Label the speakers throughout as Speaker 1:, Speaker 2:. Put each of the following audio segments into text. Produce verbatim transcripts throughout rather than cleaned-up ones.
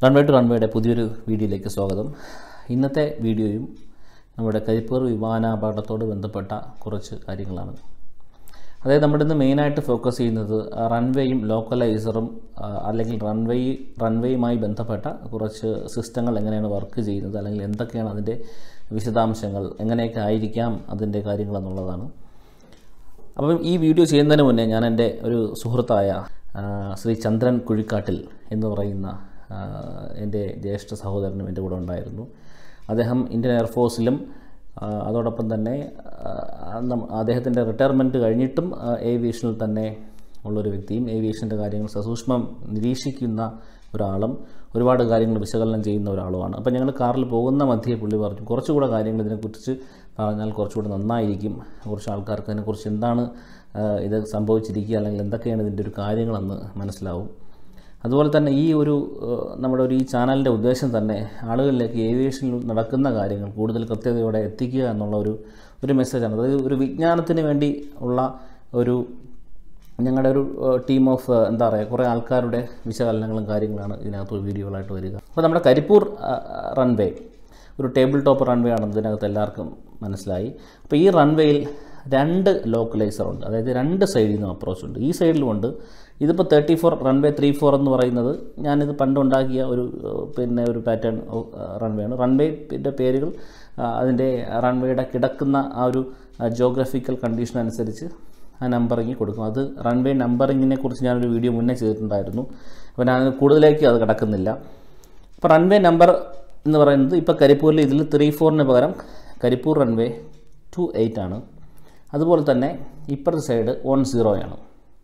Speaker 1: Runway to റൺവേയുടെ പുതിയൊരു വീഡിയോയിലേക്ക് സ്വാഗതം. ഇന്നത്തെ വീഡിയോയും നമ്മുടെ കരിപ്പൂർ വിമാനാപകടത്തോട് ബന്ധപ്പെട്ട കുറച്ച് കാര്യങ്ങളാണ്. അതായത് നമ്മുടെ ഇന്ന് മെയിനായിട്ട് ഫോക്കസ് ചെയ്യുന്നത് റൺവേയും ലോക്കലൈസറും അല്ലെങ്കിൽ റൺവേ റൺവേയുമായി ബന്ധപ്പെട്ട കുറച്ച് സിസ്റ്റങ്ങൾ എങ്ങനെയാണ് വർക്ക് ചെയ്യുന്നത്, അല്ലെങ്കിൽ എന്തൊക്കെയാണ് അതിൻ്റെ വിശദാംശങ്ങൾ, എങ്ങനെയൊക്കെ ആയിരിക്കാം അതിൻ്റെ കാര്യങ്ങളെന്നുള്ളതാണ്. അപ്പം ഈ വീഡിയോ ചെയ്യുന്നതിന് മുന്നേ ഞാൻ എൻ്റെ ഒരു സുഹൃത്തായ ശ്രീ ചന്ദ്രൻ കുഴിക്കാട്ടിൽ എന്ന് പറയുന്ന എൻ്റെ ജ്യേഷ്ഠ സഹോദരനും എൻ്റെ കൂടെ ഉണ്ടായിരുന്നു. അദ്ദേഹം ഇന്ത്യൻ എയർഫോഴ്സിലും അതോടൊപ്പം തന്നെ അദ്ദേഹത്തിൻ്റെ റിട്ടയർമെൻറ്റ് കഴിഞ്ഞിട്ടും ഏവിയേഷനിൽ തന്നെ ഉള്ളൊരു വ്യക്തിയും ഏവിയേഷൻ്റെ കാര്യങ്ങൾ സസൂക്ഷ്മം നിരീക്ഷിക്കുന്ന ഒരാളും ഒരുപാട് കാര്യങ്ങൾ വിശകലനം ചെയ്യുന്ന ഒരാളുമാണ്. അപ്പോൾ ഞങ്ങൾ കാറിൽ പോകുന്ന മധ്യേ പുള്ളി പറഞ്ഞു, കുറച്ചുകൂടെ കാര്യങ്ങൾ ഇതിനെക്കുറിച്ച് പറഞ്ഞാൽ കുറച്ചുകൂടെ നന്നായിരിക്കും, കുറച്ച് ആൾക്കാർക്ക് അതിനെക്കുറിച്ച് എന്താണ് ഇത് സംഭവിച്ചിരിക്കുക അല്ലെങ്കിൽ എന്തൊക്കെയാണ് ഇതിൻ്റെ ഒരു കാര്യങ്ങളെന്ന് മനസ്സിലാവും. അതുപോലെ തന്നെ ഈ ഒരു നമ്മുടെ ഒരു ഈ ചാനലിൻ്റെ ഉദ്ദേശം തന്നെ ആളുകളിലേക്ക് ഏവിയേഷനിൽ നടക്കുന്ന കാര്യങ്ങൾ കൂടുതൽ കൃത്യതയോടെ എത്തിക്കുക എന്നുള്ള ഒരു ഒരു മെസ്സേജാണ്. അതായത് ഒരു വിജ്ഞാനത്തിന് വേണ്ടി ഉള്ള ഒരു ഞങ്ങളുടെ ഒരു ടീം ഓഫ് എന്താ പറയുക കുറേ ആൾക്കാരുടെ വിശകലനങ്ങളും കാര്യങ്ങളാണ് ഇതിനകത്ത് വീഡിയോകളായിട്ട് വരിക. അപ്പോൾ നമ്മുടെ കരിപ്പൂർ റൺവേ ഒരു ടേബിൾ ടോപ്പ് റൺവേ ആണെന്ന് ഇതിനകത്ത് എല്ലാവർക്കും മനസ്സിലായി. അപ്പോൾ ഈ റൺവേയിൽ രണ്ട് ലോക്കലൈസറുണ്ട്, അതായത് രണ്ട് സൈഡിൽ നിന്നും അപ്രോച്ച് ഉണ്ട്. ഈ സൈഡിലുമുണ്ട്. ഇതിപ്പോൾ thirty four runway three four എന്ന് പറയുന്നത് ഞാനിത് പണ്ടുണ്ടാക്കിയ ഒരു പിന്നെ ഒരു പാറ്റേൺ റൺവേ ആണ്. റൺവേൻ്റെ പേരുകൾ അതിൻ്റെ റൺവേയുടെ കിടക്കുന്ന ആ ഒരു ജോഗ്രഫിക്കൽ കണ്ടീഷൻ അനുസരിച്ച് ആ നമ്പറിങ് കൊടുക്കും. അത് റൺവേ നമ്പറിങ്ങിനെ കുറിച്ച് ഞാനൊരു വീഡിയോ മുന്നേ ചെയ്തിട്ടുണ്ടായിരുന്നു. അപ്പോൾ ഞാൻ കൂടുതലേക്ക് അത് കിടക്കുന്നില്ല. അപ്പോൾ റൺവേ നമ്പർ എന്ന് പറയുന്നത് ഇപ്പോൾ കരിപ്പൂരിൽ ഇതിൽ ത്രീ ഫോറിന് പകരം കരിപ്പൂർ റൺവേ ടു എയ്റ്റ് ആണ്. അതുപോലെ തന്നെ ഇപ്പുറത്തെ സൈഡ് വൺ സീറോയാണ്.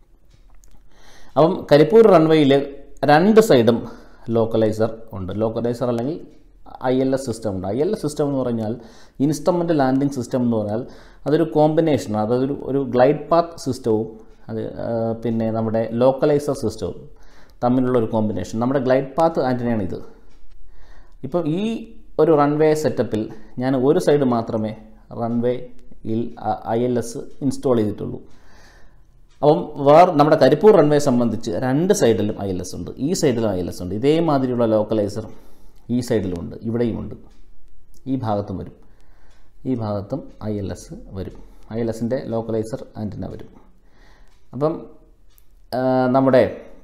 Speaker 1: അപ്പം കരിപ്പൂർ റൺവേയിൽ രണ്ട് സൈഡും ലോക്കലൈസർ ഉണ്ട്. ലോക്കലൈസർ അല്ലെങ്കിൽ ഐ എൽ എസ് സിസ്റ്റം ഉണ്ട്. ഐ എൽ എസ് സിസ്റ്റം എന്ന് പറഞ്ഞാൽ ഇൻസ്ട്രുമെൻ്റ് ലാൻഡിംഗ് സിസ്റ്റം എന്ന് പറഞ്ഞാൽ അതൊരു കോമ്പിനേഷനാണ്. അതൊരു ഒരു ഗ്ലൈഡ് പാത്ത് സിസ്റ്റവും അത് പിന്നെ നമ്മുടെ ലോക്കലൈസർ സിസ്റ്റവും തമ്മിലുള്ള ഒരു കോമ്പിനേഷൻ. നമ്മുടെ ഗ്ലൈഡ് പാത്ത് ആൻറ്റിനയാണ് ഇത്. ഇപ്പം ഈ ഒരു റൺവേ സെറ്റപ്പിൽ ഞാൻ ഒരു സൈഡ് മാത്രമേ റൺവേയിൽ ഐ എൽ എസ് ഇൻസ്റ്റാൾ ചെയ്തിട്ടുള്ളൂ. അപ്പം വേറെ നമ്മുടെ കരിപ്പൂർ റൺവേ സംബന്ധിച്ച് രണ്ട് സൈഡിലും ഐ എൽ എസ് ഉണ്ട്. ഈ സൈഡിലും ഐ എൽ എസ് ഉണ്ട്. ഇതേമാതിരിയുള്ള ലോക്കലൈസർ ഈ സൈഡിലുമുണ്ട്, ഇവിടെയുമുണ്ട്, ഈ ഭാഗത്തും വരും, ഈ ഭാഗത്തും ഐ എൽ എസ് വരും. ഐ എൽ എസിൻ്റെ ലോക്കലൈസർ ആൻറ്റിന വരും. അപ്പം നമ്മുടെ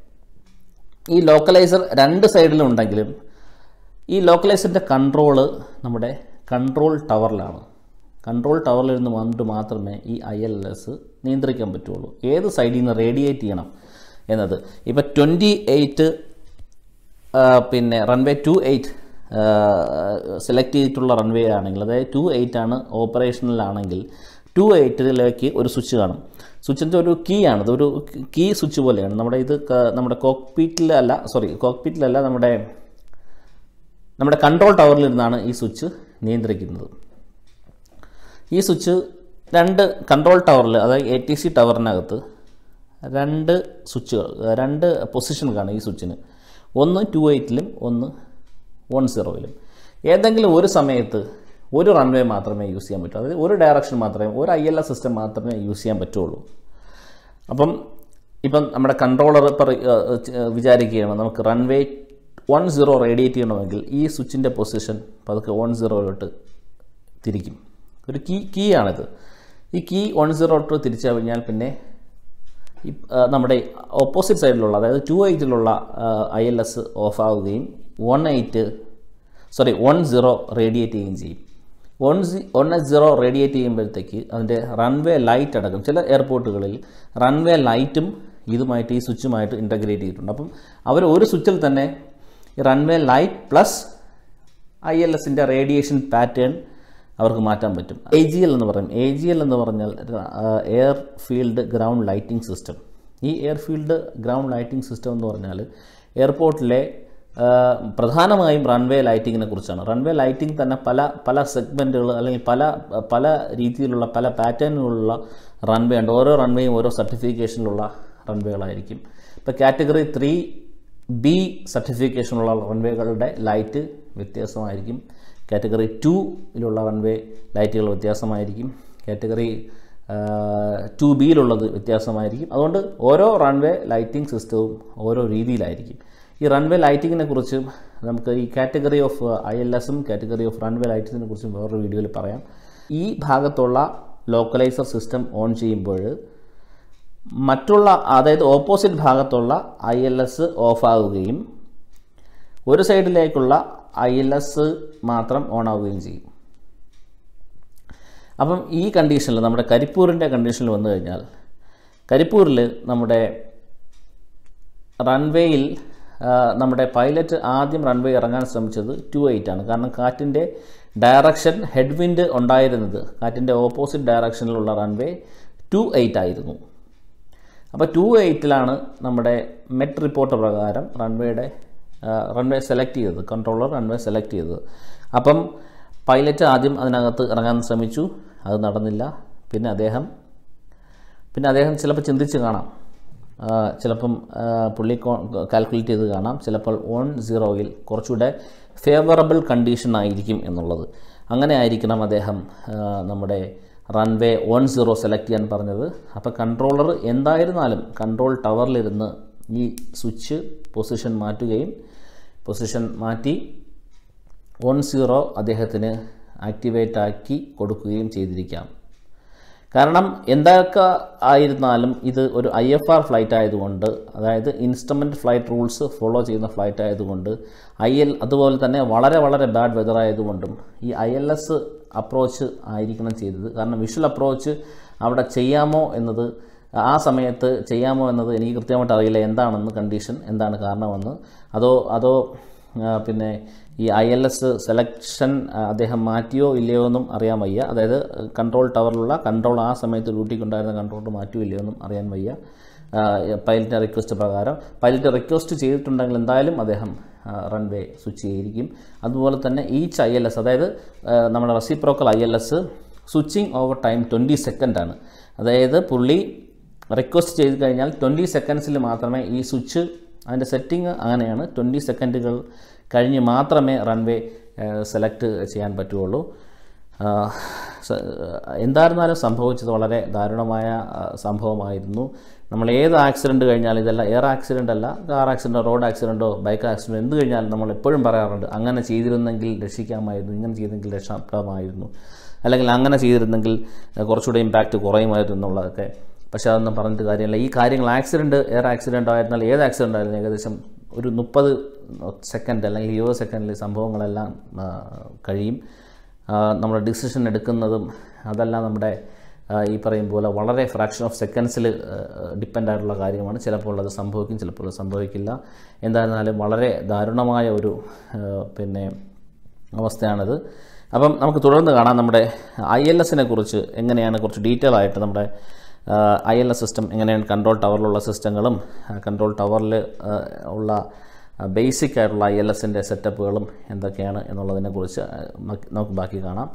Speaker 1: ഈ ലോക്കലൈസർ രണ്ട് സൈഡിലും ഉണ്ടെങ്കിലും ഈ ലോക്കലൈസറിൻ്റെ കൺട്രോള് നമ്മുടെ കൺട്രോൾ ടവറിലാണ്. കൺട്രോൾ ടവറിൽ നിന്ന് വന്നിട്ട് മാത്രമേ ഈ ഐ എൽ എസ് നിയന്ത്രിക്കാൻ പറ്റുള്ളൂ. ഏത് സൈഡിൽ നിന്ന് റേഡിയേറ്റ് ചെയ്യണം എന്നത്. ഇപ്പോൾ ട്വൻറ്റി എയ്റ്റ് പിന്നെ റൺവേ ടു എയ്റ്റ് സെലക്ട് ചെയ്തിട്ടുള്ള റൺവേ ആണെങ്കിൽ, അതായത് ടു എയ്റ്റ് ആണ് ഓപ്പറേഷനിലാണെങ്കിൽ ടു എയ്റ്റിലേക്ക് ഒരു സ്വിച്ച് കാണും. സ്വിച്ചിൻ്റെ ഒരു കീ ആണ്, ഇതൊരു കീ സ്വിച്ച് പോലെയാണ്. നമ്മുടെ ഇത് നമ്മുടെ കോക്ക്പീറ്റിലല്ല സോറി കോക്ക്പീറ്റിലല്ല നമ്മുടെ നമ്മുടെ കൺട്രോൾ ടവറിൽ നിന്നാണ് ഈ സ്വിച്ച് നിയന്ത്രിക്കുന്നത്. ഈ സ്വിച്ച് രണ്ട് കൺട്രോൾ ടവറിൽ, അതായത് എ ടി സി ടവറിനകത്ത് രണ്ട് സ്വിച്ചുകൾ, രണ്ട് പൊസിഷൻ കാണും ഈ സ്വിച്ചിന്. ഒന്ന് ടു എയ്റ്റിലും ഒന്ന് വൺ സീറോയിലും. ഏതെങ്കിലും ഒരു സമയത്ത് ഒരു റൺവേ മാത്രമേ യൂസ് ചെയ്യാൻ പറ്റൂ, അതായത് ഒരു ഡയറക്ഷൻ മാത്രമേ, ഒരു ഐ എൽ എസ് സിസ്റ്റം മാത്രമേ യൂസ് ചെയ്യാൻ പറ്റുള്ളൂ. അപ്പം ഇപ്പം നമ്മുടെ കൺട്രോളർ ഇപ്പം വിചാരിക്കുകയാണ് നമുക്ക് റൺവേ വൺ സീറോ റേഡിയേറ്റ് ചെയ്യണമെങ്കിൽ ഈ സ്വിച്ചിൻ്റെ പൊസിഷൻ പതുക്കെ വൺ സീറോയിലോട്ട് തിരിക്കും. ഒരു കീ കീ ആണിത്. ഈ കീ വൺ സീറോട്ട് തിരിച്ചു കഴിഞ്ഞാൽ പിന്നെ ഈ നമ്മുടെ ഓപ്പോസിറ്റ് സൈഡിലുള്ള, അതായത് ടു എയ്റ്റിലുള്ള ഐ എൽ എസ് ഓഫ് ആവുകയും one eight sorry one zero radiate ചെയ്യുകയും ചെയ്യും. One C one zero radiate ചെയ്യുമ്പോഴത്തേക്ക് അതിൻ്റെ റൺവേ ലൈറ്റ് അടക്കം ചില എയർപോർട്ടുകളിൽ റൺവേ ലൈറ്റും ഇതുമായിട്ട് ഈ സ്വിച്ചുമായിട്ട് ഇൻ്റഗ്രേറ്റ് ചെയ്തിട്ടുണ്ട്. അപ്പം അവർ ഒരു സ്വിച്ചിൽ തന്നെ runway light plus I L എസിൻ്റെ റേഡിയേഷൻ പാറ്റേൺ അവർക്ക് മാറ്റാൻ പറ്റും. എ ജി എൽ എന്ന് പറയും. എ ജി എൽ എന്ന് പറഞ്ഞാൽ air field ground lighting system. ഈ air field ground lighting system എന്ന് പറഞ്ഞാൽ എയർപോർട്ടിലെ പ്രധാനമായും റൺവേ ലൈറ്റിങ്ങിനെ കുറിച്ചാണ്. റൺവേ ലൈറ്റിംഗ് തന്നെ പല പല സെഗ്മെൻറ്റുകൾ അല്ലെങ്കിൽ പല പല രീതിയിലുള്ള പല പാറ്റേണിലുള്ള റൺവേ ഉണ്ട്. ഓരോ റൺവേയും ഓരോ സർട്ടിഫിക്കേഷനിലുള്ള റൺവേകളായിരിക്കും. ഇപ്പോൾ കാറ്റഗറി ത്രീ ബി സർട്ടിഫിക്കേഷനുള്ള റൺവേകളുടെ ലൈറ്റ് വ്യത്യാസമായിരിക്കും. കാറ്റഗറി ടൂയിലുള്ള റൺവേ ലൈറ്റുകൾ വ്യത്യാസമായിരിക്കും. Category two ബിയിലുള്ളത് വ്യത്യാസമായിരിക്കും. അതുകൊണ്ട് ഓരോ റൺവേ ലൈറ്റിംഗ് സിസ്റ്റവും ഓരോ രീതിയിലായിരിക്കും. ഈ റൺവേ ലൈറ്റിങ്ങിനെ കുറിച്ചും നമുക്ക് ഈ കാറ്റഗറി ഓഫ് ഐ എൽ എസും കാറ്റഗറി ഓഫ് റൺവേ ലൈറ്റിങ്ങിനെ കുറിച്ചും വേറൊരു വീഡിയോയിൽ പറയാം. ഈ ഭാഗത്തുള്ള ലോക്കലൈസർ സിസ്റ്റം ഓൺ ചെയ്യുമ്പോൾ മറ്റുള്ള അതായത് ഓപ്പോസിറ്റ് ഭാഗത്തുള്ള ഐ എൽ എസ് ഓഫാവുകയും ഒരു സൈഡിലേക്കുള്ള ഐ എൽ എസ് മാത്രം ഓൺ ആവുകയും ചെയ്യും. അപ്പം ഈ കണ്ടീഷനിൽ നമ്മുടെ കരിപ്പൂരിൻ്റെ കണ്ടീഷനിൽ വന്നു കഴിഞ്ഞാൽ കരിപ്പൂരിൽ നമ്മുടെ റൺവേയിൽ നമ്മുടെ പൈലറ്റ് ആദ്യം റൺവേ ഇറങ്ങാൻ ശ്രമിച്ചത് ടു എയ്റ്റ് ആണ്. കാരണം കാറ്റിൻ്റെ ഡയറക്ഷൻ ഹെഡ് വിൻഡ് ഉണ്ടായിരുന്നത് കാറ്റിൻ്റെ ഓപ്പോസിറ്റ് ഡയറക്ഷനിലുള്ള റൺവേ ടു എയ്റ്റ് ആയിരുന്നു. അപ്പോൾ ടു എയ്റ്റിലാണ് നമ്മുടെ മെറ്റ് റിപ്പോർട്ട് പ്രകാരം റൺവേയുടെ റൺവേ സെലക്ട് ചെയ്തത്, കൺട്രോളർ റൺവേ സെലക്ട് ചെയ്തത്. അപ്പം പൈലറ്റ് ആദ്യം അതിനകത്ത് ഇറങ്ങാൻ ശ്രമിച്ചു, അത് നടന്നില്ല. പിന്നെ അദ്ദേഹം പിന്നെ അദ്ദേഹം ചിലപ്പോൾ ചിന്തിച്ച് കാണാം, ചിലപ്പം പുള്ളി കാൽക്കുലേറ്റ് ചെയ്ത് കാണാം, ചിലപ്പോൾ ഓൺ സീറോയിൽ കുറച്ചുകൂടെ ഫേവറബിൾ കണ്ടീഷൻ ആയിരിക്കും എന്നുള്ളത്. അങ്ങനെ ആയിരിക്കണം അദ്ദേഹം നമ്മുടെ റൺവേ ഓൺ സീറോ സെലക്ട് ചെയ്യാൻ പറഞ്ഞത്. അപ്പോൾ കൺട്രോളർ എന്തായിരുന്നാലും കൺട്രോൾ ടവറിലിരുന്ന് ഈ സ്വിച്ച് പൊസിഷൻ മാറ്റുകയും പൊസിഷൻ മാറ്റി ഓൺ സീറോ അദ്ദേഹത്തിന് ആക്ടിവേറ്റ് ആക്കി കൊടുക്കുകയും ചെയ്തിരിക്കാം. കാരണം എന്തൊക്കെ ആയിരുന്നാലും ഇത് ഒരു ഐ എഫ് ആർ ഫ്ലൈറ്റ് ആയതുകൊണ്ട്, അതായത് ഇൻസ്ട്രുമെൻറ്റ് ഫ്ലൈറ്റ് റൂൾസ് ഫോളോ ചെയ്യുന്ന ഫ്ലൈറ്റ് ആയതുകൊണ്ട്, ഐ എൽ അതുപോലെ തന്നെ വളരെ വളരെ ബാഡ് വെതർ ആയതുകൊണ്ടും ഈ ഐ എൽ എസ് അപ്രോച്ച് ആയിരിക്കണം ചെയ്തത്. കാരണം വിഷ്വൽ അപ്രോച്ച് അവിടെ ചെയ്യാമോ എന്നത് ആ സമയത്ത് ചെയ്യാമോ എന്നത് എനിക്ക് കൃത്യമായിട്ട് അറിയില്ല, എന്താണെന്ന് കണ്ടീഷൻ എന്താണ് കാരണമെന്ന്. അതോ അതോ പിന്നെ ഈ ഐ എൽ എസ് സെലക്ഷൻ അദ്ദേഹം മാറ്റിയോ ഇല്ലയോ എന്നും അറിയാൻ വയ്യ. അതായത് കൺട്രോൾ ടവറിലുള്ള കൺട്രോൾ ആ സമയത്ത് ഡ്യൂട്ടിക്കുണ്ടായിരുന്ന കൺട്രോൾ മാറ്റിയോ ഇല്ലയോ എന്നും അറിയാൻ വയ്യ. പൈലറ്റിൻ്റെ റിക്വസ്റ്റ് പ്രകാരം പൈലറ്റ് റിക്വസ്റ്റ് ചെയ്തിട്ടുണ്ടെങ്കിൽ എന്തായാലും അദ്ദേഹം റൺവേ സ്വിച്ച് ചെയ്തിരിക്കും. അതുപോലെ തന്നെ ഈച്ച് ഐ എൽ എസ്, അതായത് നമ്മുടെ reciprocal I L S switching over time twenty സെക്കൻഡാണ്. അതായത് പുള്ളി റിക്വസ്റ്റ് ചെയ്ത് കഴിഞ്ഞാൽ ട്വൻറ്റി സെക്കൻഡ്സിൽ മാത്രമേ ഈ സ്വിച്ച്, അതിൻ്റെ സെറ്റിംഗ് അങ്ങനെയാണ്, ട്വൻറ്റി സെക്കൻഡുകൾ കഴിഞ്ഞ് മാത്രമേ റൺവേ സെലക്ട് ചെയ്യാൻ പറ്റുള്ളൂ. എന്തായിരുന്നാലും സംഭവിച്ചത് വളരെ ദാരുണമായ സംഭവമായിരുന്നു. നമ്മൾ ഏത് ആക്സിഡൻറ്റ് കഴിഞ്ഞാലും, ഇതല്ല എയർ ആക്സിഡൻ്റ് അല്ല, കാർ ആക്സിഡൻറ്റോ റോഡ് ആക്സിഡൻറ്റോ ബൈക്ക് ആക്സിഡൻറ്റോ എന്ത് കഴിഞ്ഞാലും നമ്മൾ എപ്പോഴും പറയാറുണ്ട്, അങ്ങനെ ചെയ്തിരുന്നെങ്കിൽ രക്ഷിക്കാമായിരുന്നു, ഇങ്ങനെ ചെയ്തെങ്കിൽ രക്ഷാപ്രദമായിരുന്നു, അല്ലെങ്കിൽ അങ്ങനെ ചെയ്തിരുന്നെങ്കിൽ കുറച്ചുകൂടെ ഇമ്പാക്റ്റ് കുറയുമായിരുന്നു എന്നുള്ളതൊക്കെ. പക്ഷേ അതൊന്നും പറഞ്ഞിട്ട് കാര്യമില്ല. ഈ കാര്യങ്ങൾ ആക്സിഡൻറ്റ് എയർ ആക്സിഡൻ്റ് ആയിരുന്നാൽ ഏത് ആക്സിഡൻ്റ് ആയിരുന്നു ഏകദേശം ഒരു മുപ്പത് സെക്കൻഡ് അല്ലെങ്കിൽ ഇരുപത് സെക്കൻഡിൽ സംഭവങ്ങളെല്ലാം കഴിയും. നമ്മുടെ ഡിസിഷൻ എടുക്കുന്നതും അതെല്ലാം നമ്മുടെ ഈ പറയും പോലെ വളരെ ഫ്രാക്ഷൻ ഓഫ് സെക്കൻഡ്സിൽ ഡിപ്പെൻഡ് ആയിട്ടുള്ള കാര്യമാണ്. ചിലപ്പോൾ അത് സംഭവിക്കും, ചിലപ്പോൾ അത് സംഭവിക്കില്ല. എന്തായിരുന്നാലും വളരെ ദാരുണമായ ഒരു പിന്നെ അവസ്ഥയാണിത്. അപ്പം നമുക്ക് തുടർന്ന് കാണാം നമ്മുടെ ഐ എൽ എസിനെ കുറിച്ച് എങ്ങനെയാണ് കുറച്ച് ഡീറ്റെയിൽ ആയിട്ട് നമ്മുടെ ഐ എൽ എസ് സിസ്റ്റം എങ്ങനെയാണ്, കൺട്രോൾ ടവറിലുള്ള സിസ്റ്റങ്ങളും കൺട്രോൾ ടവറിൽ ഉള്ള ബേസിക് ആയിട്ടുള്ള ഐ എൽ എസിൻ്റെ സെറ്റപ്പുകളും എന്തൊക്കെയാണ് എന്നുള്ളതിനെക്കുറിച്ച് നമുക്ക് ബാക്കി കാണാം.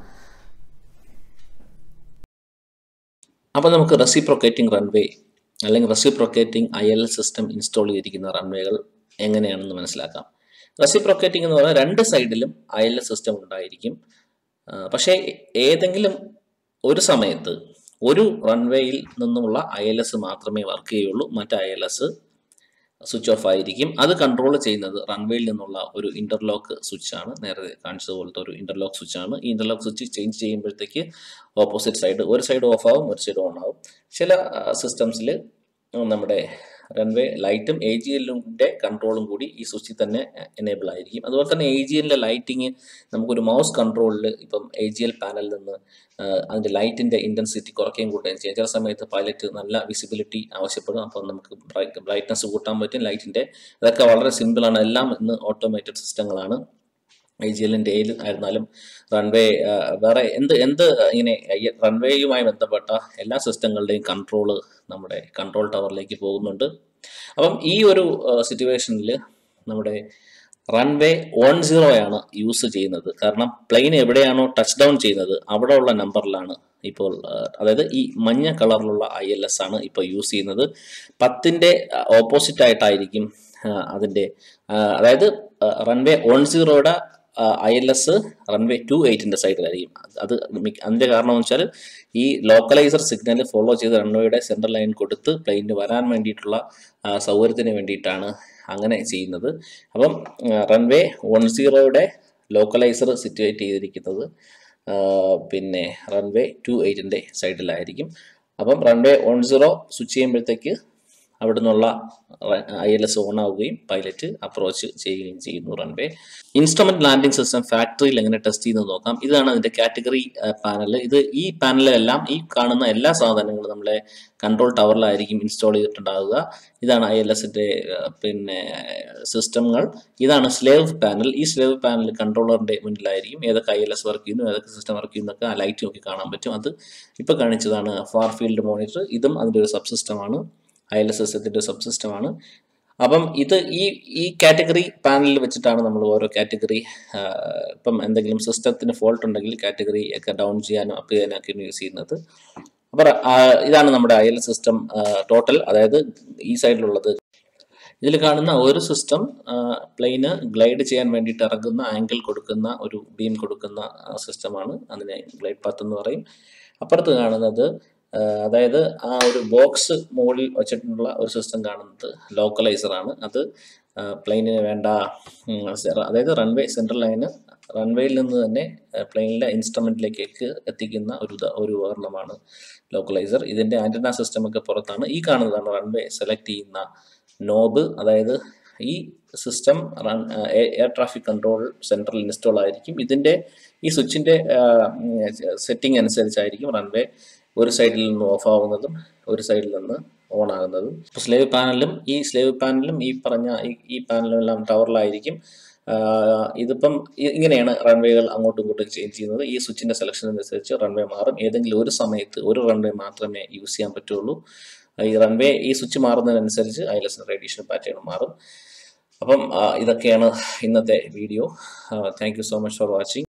Speaker 1: അപ്പോൾ നമുക്ക് റെസിപ്രോക്കേറ്റിംഗ് റൺവേ അല്ലെങ്കിൽ reciprocating I L S system install ചെയ്തിരിക്കുന്ന റൺവേകൾ എങ്ങനെയാണെന്ന് മനസ്സിലാക്കാം. റെസിപ്രോക്കേറ്റിംഗ് എന്ന് പറഞ്ഞാൽ രണ്ട് സൈഡിലും ഐ എൽ എസ് സിസ്റ്റം ഉണ്ടായിരിക്കും. പക്ഷേ ഏതെങ്കിലും ഒരു സമയത്ത് ഒരു റൺവേയിൽ നിന്നുമുള്ള ഐ എൽ എസ് മാത്രമേ വർക്ക് ചെയ്യുള്ളൂ, മറ്റ് I L S switch off ആയിരിക്കും. അത് കൺട്രോൾ ചെയ്യുന്നത് റൺവേയിൽ നിന്നുള്ള ഒരു ഇന്റർലോക്ക് സ്വിച്ചാണ്, നേരത്തെ കാണിച്ചതുപോലത്തെ ഒരു ഇന്റർലോക്ക് സ്വിച്ചാണ്. ഈ ഇന്റർലോക്ക് സ്വിച്ച് ചേഞ്ച് ചെയ്യുമ്പോഴത്തേക്ക് ഓപ്പോസിറ്റ് സൈഡ്, ഒരു സൈഡ് ഓഫ് ആവും, ഒരു സൈഡ് ഓൺ ആവും. ചില സിസ്റ്റംസിൽ നമ്മുടെ റൺവേ ലൈറ്റും എ ജി എല്ലിൻ്റെ കൺട്രോളും കൂടി ഈ സ്വിച്ചിൽ തന്നെ എനേബിൾ ആയിരിക്കും. അതുപോലെ തന്നെ എ ജി എല്ലിൻ്റെ ലൈറ്റിങ് നമുക്കൊരു മൗസ് കൺട്രോളിൽ ഇപ്പം എ ജി എൽ പാനലിൽ നിന്ന് അതിൻ്റെ ലൈറ്റിൻ്റെ ഇൻറ്റൻസിറ്റി കുറയ്ക്കുകയും കൂട്ടുകയും ചെയ്യാം. ചില സമയത്ത് പൈലറ്റ് നല്ല വിസിബിലിറ്റി ആവശ്യപ്പെടും, അപ്പോൾ നമുക്ക് ബ്രൈറ്റ്നസ് കൂട്ടാൻ പറ്റും ലൈറ്റിൻ്റെ. അതൊക്കെ വളരെ സിമ്പിളാണ്. എല്ലാം ഇന്ന് ഓട്ടോമേറ്റഡ് സിസ്റ്റങ്ങളാണ്. ഐ ജി എല്ലിൻ്റെ എയിൽ ആയിരുന്നാലും റൺവേ വേറെ എന്ത് എന്ത് ഇങ്ങനെ റൺവേയുമായി ബന്ധപ്പെട്ട എല്ലാ സിസ്റ്റങ്ങളുടെയും കൺട്രോള് നമ്മുടെ കൺട്രോൾ ടവറിലേക്ക് പോകുന്നുണ്ട്. അപ്പം ഈ ഒരു സിറ്റുവേഷനിൽ നമ്മുടെ റൺവേ വൺ സീറോയാണ് യൂസ് ചെയ്യുന്നത്. കാരണം പ്ലെയിൻ എവിടെയാണോ ടച്ച് ഡൗൺ ചെയ്യുന്നത് അവിടെ ഉള്ള നമ്പറിലാണ് ഇപ്പോൾ, അതായത് ഈ മഞ്ഞ കളറിലുള്ള ഐ എൽ എസ് ആണ് ഇപ്പോൾ യൂസ് ചെയ്യുന്നത്. പത്തിൻ്റെ ഓപ്പോസിറ്റ് ആയിട്ടായിരിക്കും അതിൻ്റെ, അതായത് റൺവേ വൺ സീറോയുടെ I L S runway two എയ്റ്റിൻ്റെ സൈഡിലായിരിക്കും. അത് അതിൻ്റെ കാരണം എന്ന് വെച്ചാൽ ഈ ലോക്കലൈസർ സിഗ്നൽ ഫോളോ ചെയ്ത് റൺവേയുടെ സെൻട്രൽ ലൈൻ കൊടുത്ത് പ്ലെയിനിന് വരാൻ വേണ്ടിയിട്ടുള്ള സൗകര്യത്തിന് വേണ്ടിയിട്ടാണ് അങ്ങനെ ചെയ്യുന്നത്. അപ്പം റൺവേ വൺ സീറോയുടെ ലോക്കലൈസർ സിറ്റുവേറ്റ് ചെയ്തിരിക്കുന്നത് പിന്നെ റൺവേ ടു എയ്റ്റിൻ്റെ സൈഡിലായിരിക്കും. അപ്പം റൺവേ വൺ സീറോ സ്വിച്ച് ചെയ്യുമ്പോഴത്തേക്ക് അവിടെ നിന്നുള്ള ഐ എൽ എസ് ഓൺ ആവുകയും പൈലറ്റ് അപ്രോച്ച് ചെയ്യുകയും ചെയ്യുന്നു റൺവേ. ഇൻസ്ട്രുമെന്റ് ലാൻഡിംഗ് സിസ്റ്റം ഫാക്ടറിയിൽ എങ്ങനെ ടെസ്റ്റ് ചെയ്യുന്നത് നോക്കാം. ഇതാണ് അതിന്റെ കാറ്റഗറി പാനൽ. ഇത് ഈ പാനലിലെല്ലാം ഈ കാണുന്ന എല്ലാ സാധനങ്ങളും നമ്മളെ കൺട്രോൾ ടവറിലായിരിക്കും ഇൻസ്റ്റാൾ ചെയ്തിട്ടുണ്ടാവുക. ഇതാണ് ഐ എൽ എസിന്റെ പിന്നെ സിസ്റ്റങ്ങൾ. ഇതാണ് സ്ലേവ് പാനൽ. ഈ സ്ലേവ് പാനൽ കൺട്രോളറിന്റെ മുന്നിലായിരിക്കും ഏതൊക്കെ ഐ എൽ എസ് വർക്ക് ചെയ്യുന്നു, ഏതൊക്കെ സിസ്റ്റം വർക്ക് ചെയ്യുന്നൊക്കെ ആ ലൈറ്റ് നോക്കി കാണാൻ പറ്റും. അത് ഇപ്പൊ കാണിച്ചതാണ് ഫാർ ഫീൽഡ് മോണിറ്റർ. ഇതും അതിന്റെ ഒരു സബ് സിസ്റ്റമാണ്, ഐ എൽ എസ് സിസ്റ്റത്തിന്റെ സബ് സിസ്റ്റമാണ്. അപ്പം ഇത് ഈ ഈ കാറ്റഗറി പാനലിൽ വെച്ചിട്ടാണ് നമ്മൾ ഓരോ കാറ്റഗറി ഇപ്പം എന്തെങ്കിലും സിസ്റ്റത്തിന് ഫോൾട്ട് ഉണ്ടെങ്കിൽ കാറ്റഗറി ഒക്കെ ഡൗൺ ചെയ്യാനും അപ്പ് ചെയ്യാനും ഒക്കെയാണ് യൂസ് ചെയ്യുന്നത്. അപ്പം ഇതാണ് നമ്മുടെ I L S system total. അതായത് ഈ സൈഡിലുള്ളത് ഇതിൽ കാണുന്ന ഒരു സിസ്റ്റം പ്ലെയിന് ഗ്ലൈഡ് ചെയ്യാൻ വേണ്ടിയിട്ട് ഇറങ്ങുന്ന ആംഗിൾ കൊടുക്കുന്ന ഒരു ബീം കൊടുക്കുന്ന സിസ്റ്റമാണ്. അതിനെ ഗ്ലൈഡ് പാത്ത് എന്ന് പറയും. അപ്പുറത്ത് കാണുന്നത് അതായത് ആ ഒരു ബോക്സ് മുകളിൽ വെച്ചിട്ടുള്ള ഒരു സിസ്റ്റം കാണുന്നത് ലോക്കലൈസർ ആണ്. അത് പ്ലെയിനിന് വേണ്ട അതായത് റൺവേ സെൻട്രൽ ലൈന് റൺവേയിൽ നിന്ന് തന്നെ പ്ലെയിനിലെ ഇൻസ്ട്രുമെന്റിലേക്ക് എത്തിക്കുന്ന ഒരു ഒരു ഉപകരണമാണ് ലോക്കലൈസർ. ഇതിന്റെ ആന്റിന സിസ്റ്റം ഒക്കെ പുറത്താണ്. ഈ കാണുന്നതാണ് റൺവേ സെലക്ട് ചെയ്യുന്ന നോബ്. അതായത് ഈ system run air traffic control central install ആയിരിക്കും. ഇതിന്റെ ഈ സ്വിച്ചിന്റെ സെറ്റിംഗ് അനുസരിച്ചായിരിക്കും റൺവേ ഒരു സൈഡിൽ നിന്ന് ഓഫ് ആവുന്നതും ഒരു സൈഡിൽ നിന്ന് ഓൺ ആകുന്നതും. ഇപ്പോൾ സ്ലേവ് പാനലും ഈ സ്ലേവ് പാനലും ഈ പറഞ്ഞ ഈ പാനലും എല്ലാം ടവറിലായിരിക്കും. ഇതിപ്പം ഇങ്ങനെയാണ് റൺവേകൾ അങ്ങോട്ടും ഇങ്ങോട്ടും ചേഞ്ച് ചെയ്യുന്നത്. ഈ സ്വിച്ചിന്റെ സെലക്ഷൻ അനുസരിച്ച് റൺവേ മാറും. ഏതെങ്കിലും ഒരു സമയത്ത് ഒരു റൺവേ മാത്രമേ യൂസ് ചെയ്യാൻ പറ്റുള്ളൂ. ഈ റൺവേ ഈ സ്വിച്ച് മാറുന്നതിനനുസരിച്ച് I L S radiation pattern മാറും. അപ്പം ഇതൊക്കെയാണ് ഇന്നത്തെ video. Thank you so much for watching.